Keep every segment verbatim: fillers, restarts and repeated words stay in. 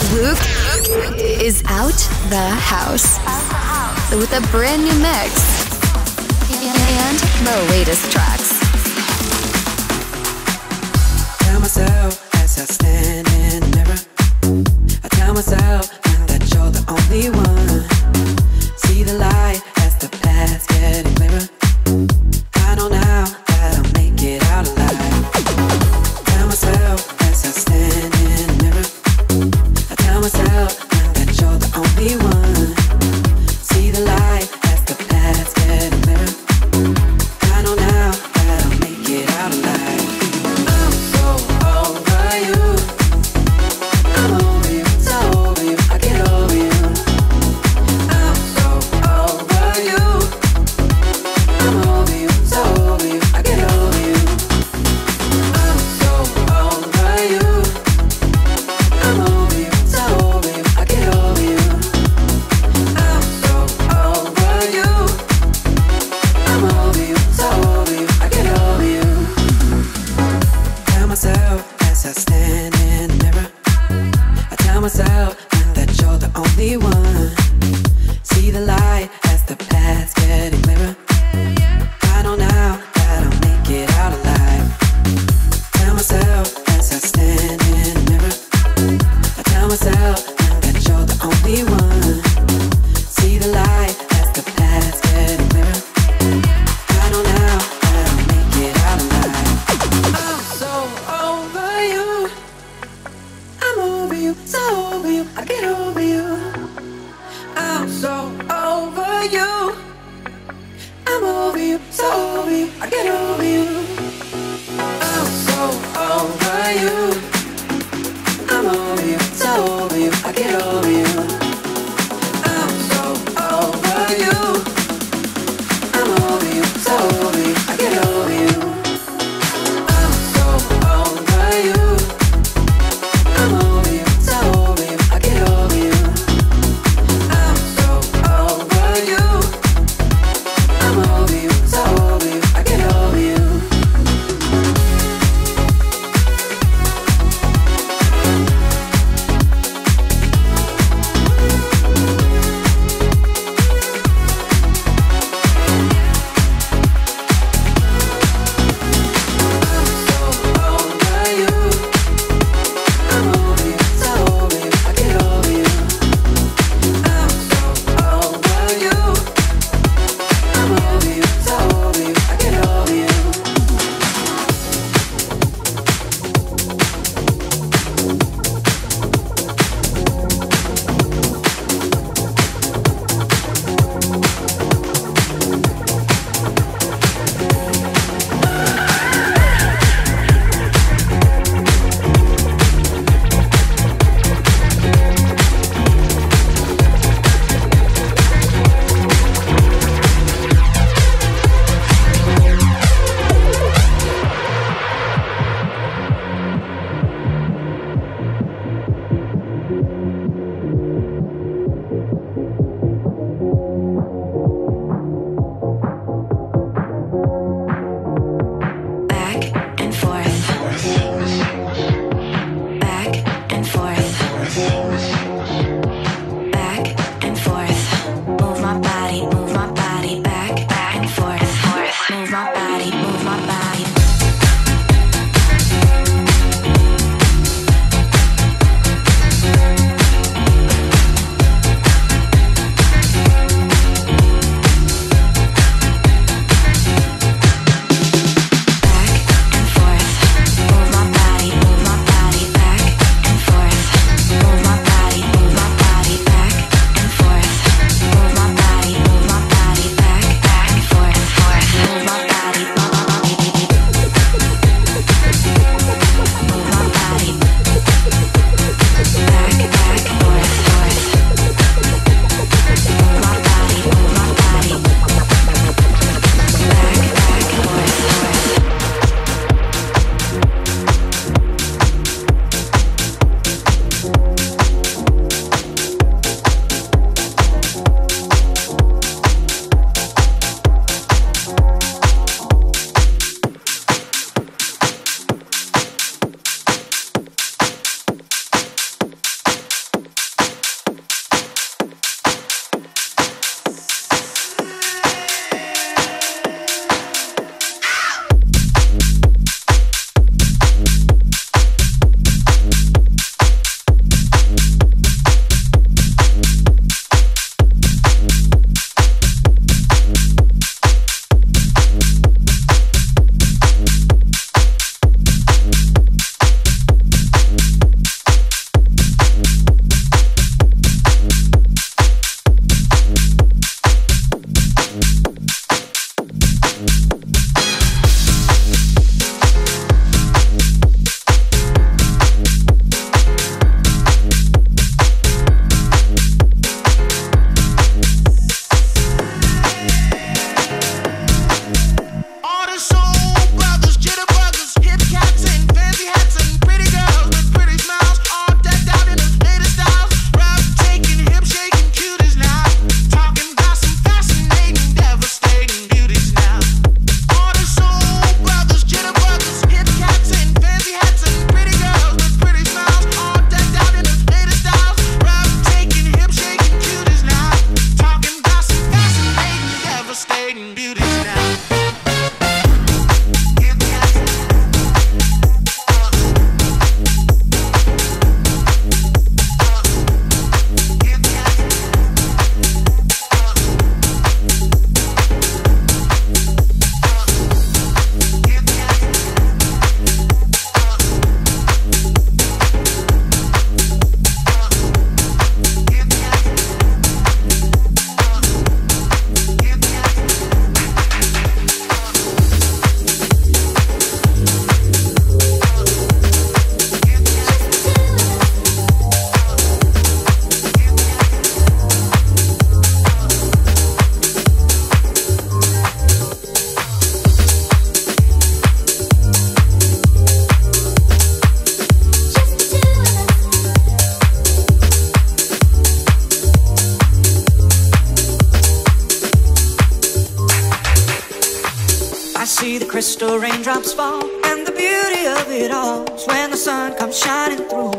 Luke is out the house with a brand new mix and the latest tracks. Tell myself as I stand in the mirror, I tell myself that you're the only one. See the light as the path's getting clearer. I know now that I'll make it out alive. Tell myself as I stand in the mirror, I tell myself that you're the only one. See the light as the path's getting clearer. I know now that I'll make it out alive. I'm so over you. I'm over you, so over you, I get over you. I'm so over you. I'm over you, so over you, I get over you. I'm so over you. I'm over you, so over you, I get over you. I'm so over you. I'm over you, so over you, I get over you. Tell myself as I stand in the mirror, I tell myself that you're the only one. See the light as the path's getting clearer. I know now that I'll make it out alive. Tell myself as I stand in the mirror, I tell myself that you're the only one. See the light as the path's getting clearer. I know now that I'll make it out alive. I'm so over you. I'm over you, so over you, I get over you. I'm so over you. I'm over you, so over you, I get over you. I'm so over you. I'm over you, so over you, I get over you. I'm so over you. I'm over you, so over you, I get over you. I'm so over you. I'm over you, so over you, I get over you. I'm so over you. I'm over you, so over you, I get over you. crystal raindrops fall. And the beauty of it all is when the sun comes shining through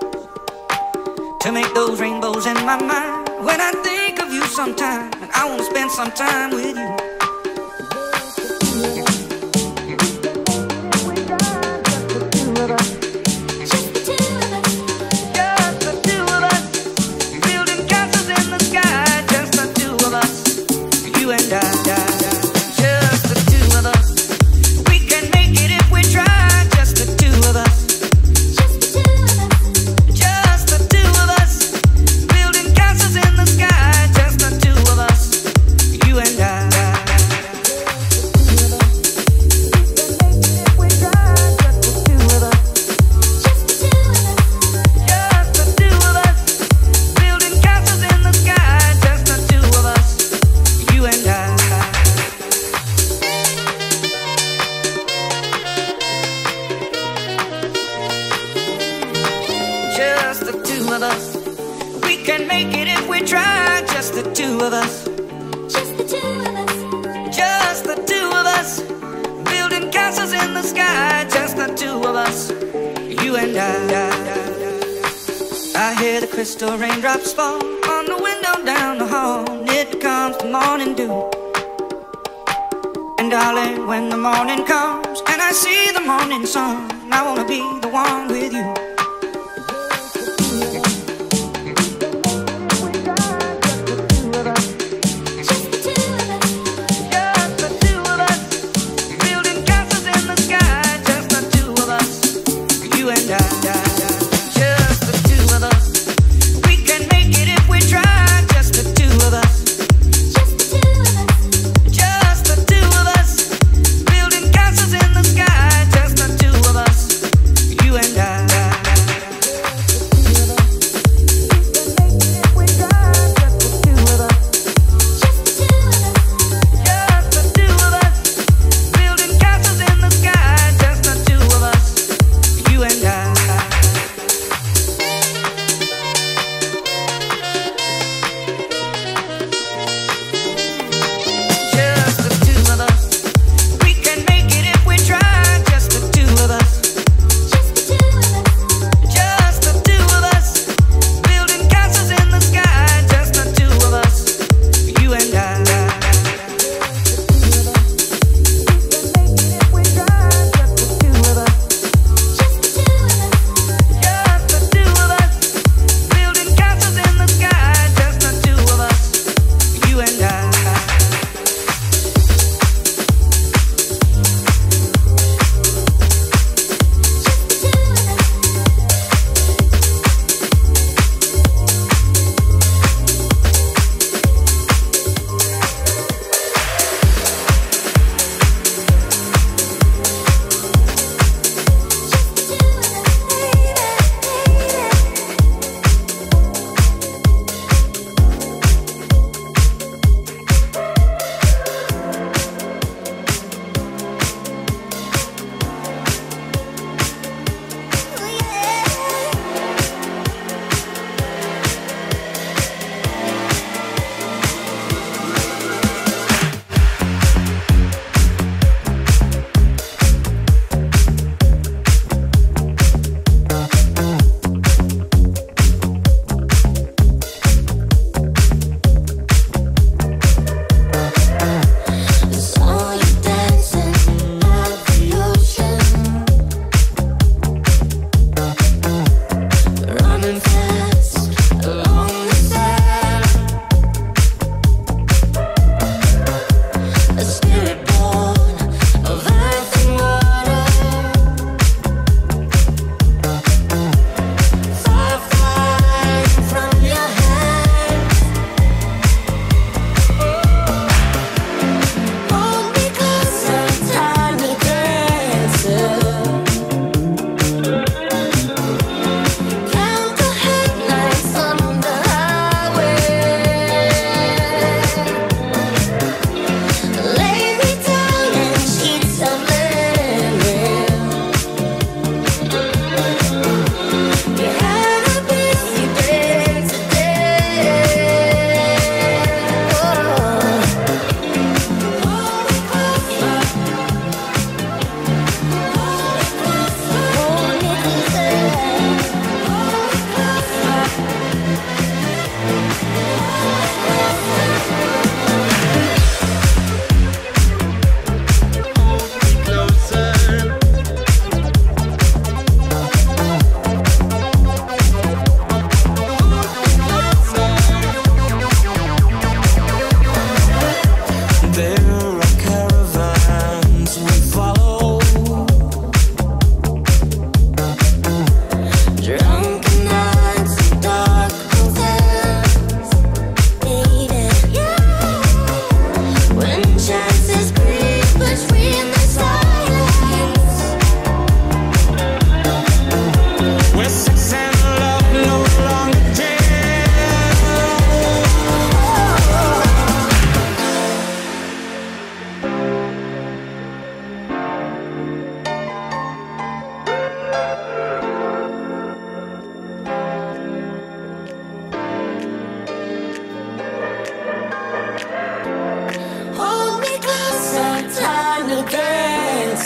to make those rainbows in my mind. When I think of you sometime, and I wanna spend some time with you. Crystal raindrops fall on the window down the hall, and it becomes the morning dew. And darling, when the morning comes and I see the morning sun, I wanna be the one with you. You and I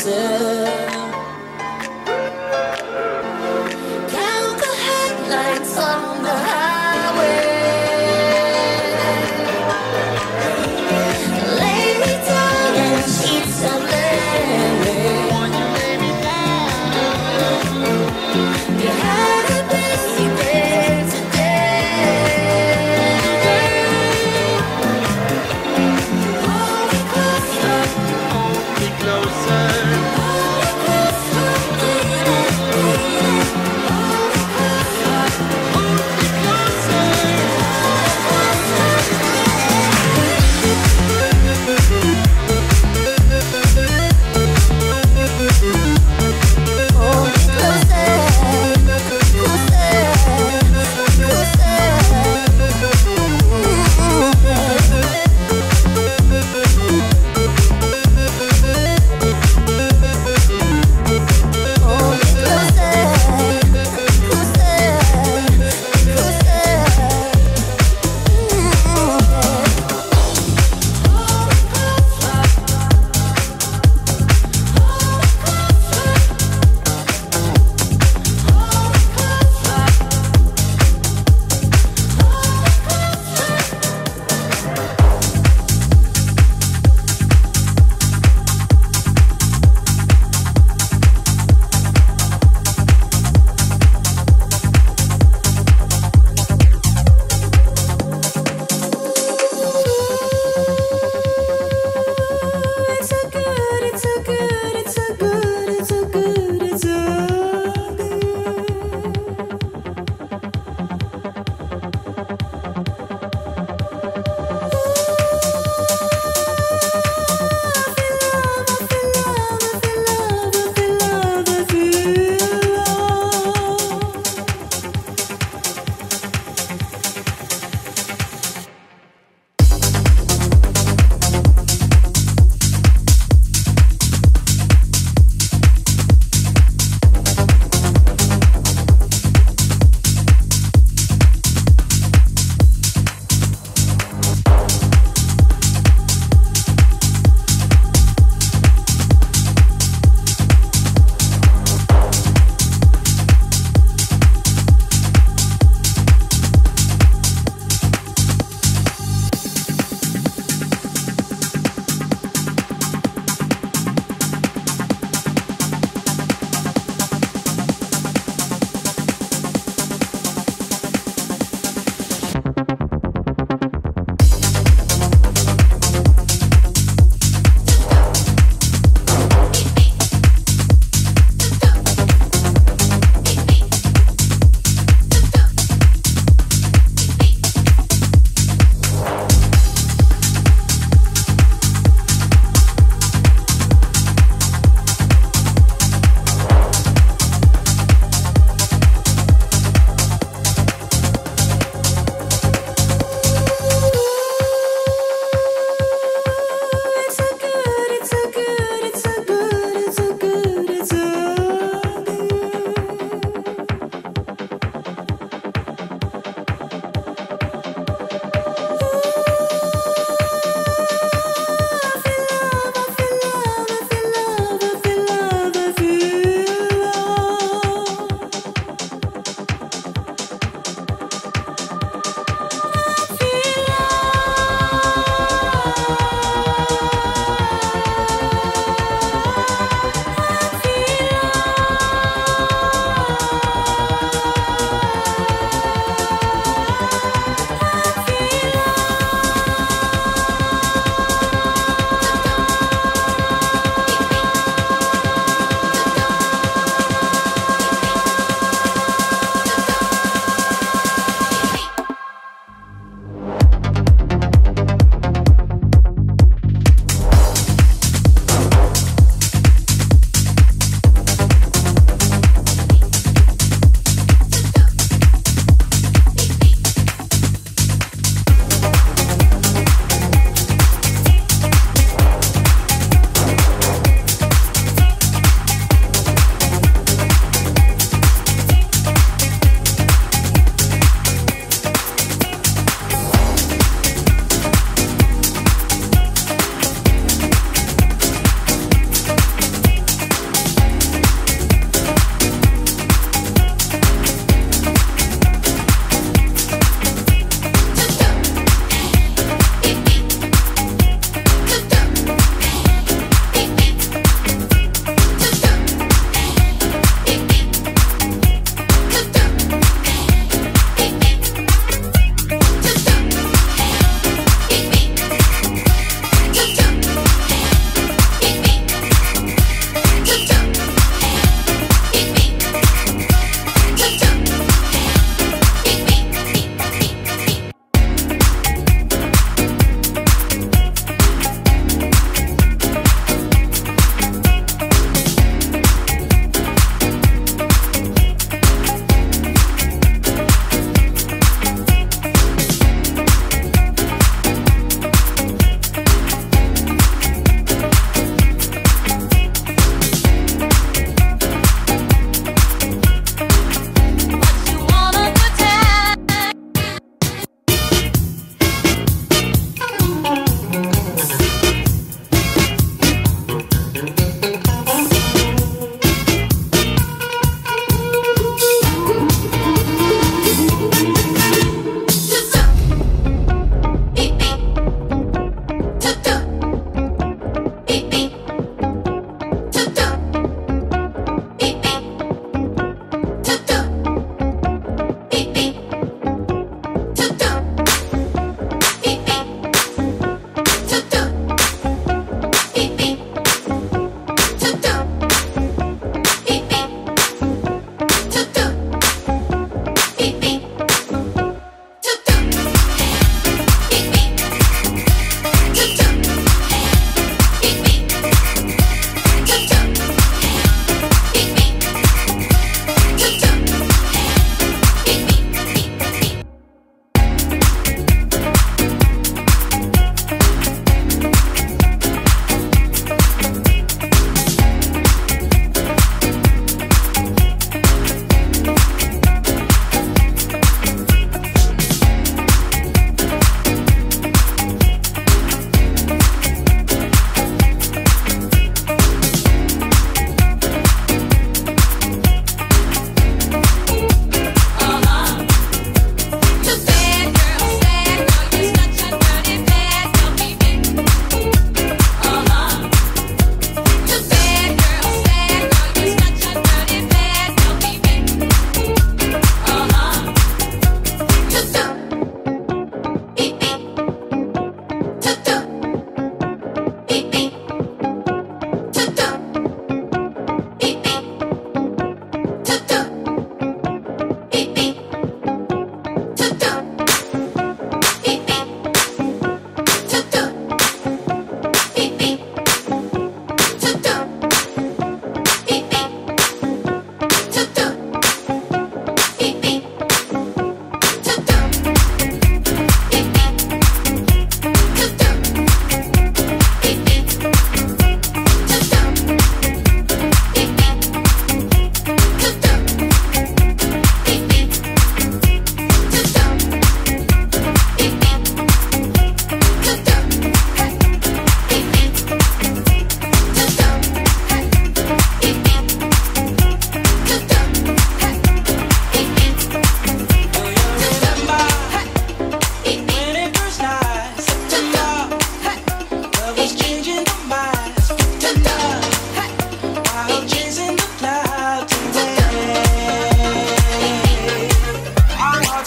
closer. Count the headlights on the highway. Lay me down in sheets of linen. You had a busy day today. Hold me closer. Hold me closer. Hold me closer, baby, baby. Hold me closer. Hold me closer.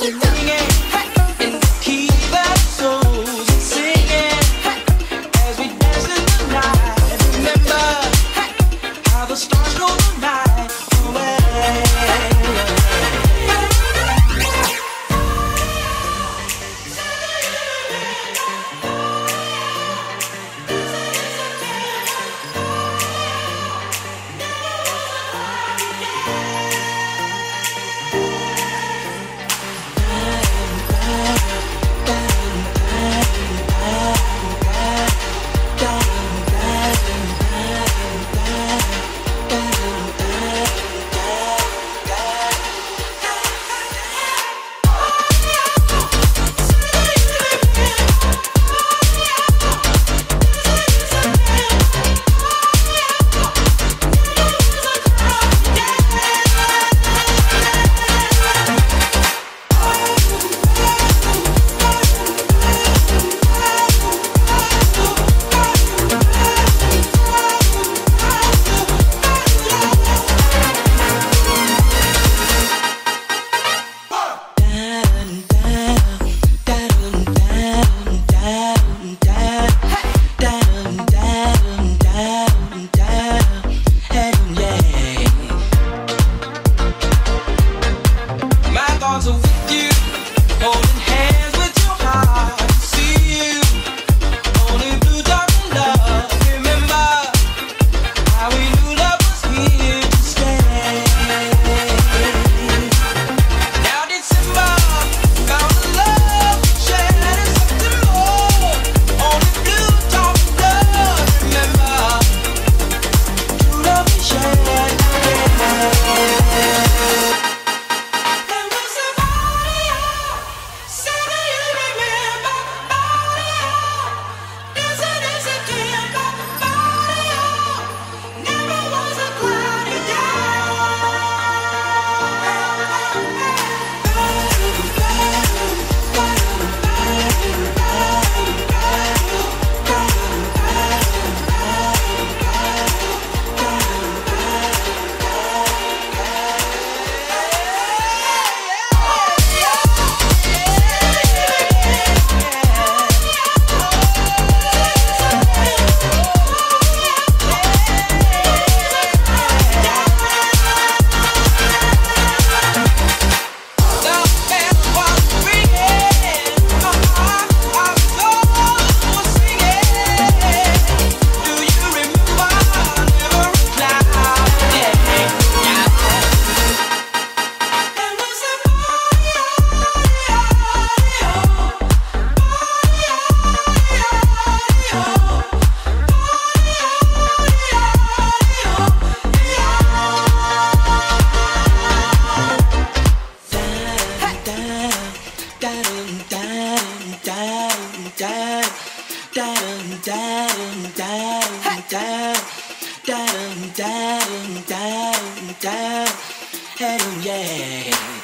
Yeah.